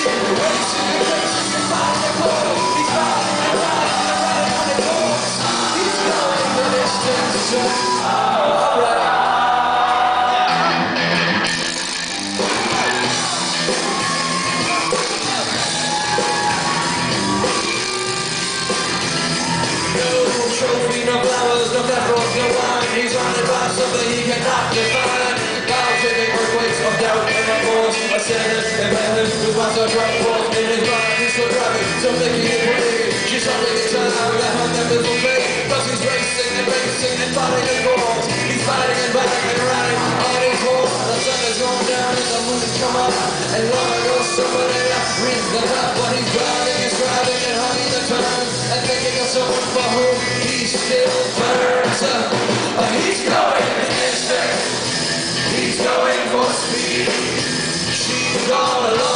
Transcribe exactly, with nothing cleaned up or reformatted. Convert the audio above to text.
Trophy, no flowers, no pepperoni, no wine. He's surrounded by something he cannot define. Now taking earthquakes of doubt and remorse. A sinner in heaven who wants a drunk force in his mind. He's still driving, still thinking it's believing. She's something in time that hung that little face. Cause he's racing and racing and fighting his goals. He's fighting and back and riding on his horse. The sun is going down and the moon has come up. And long ago somebody rings the top. But he's driving and striving and hugging the turn. And thinking of someone for whom he still burns. Uh, he's going instant. He's going for speed. She's all alone.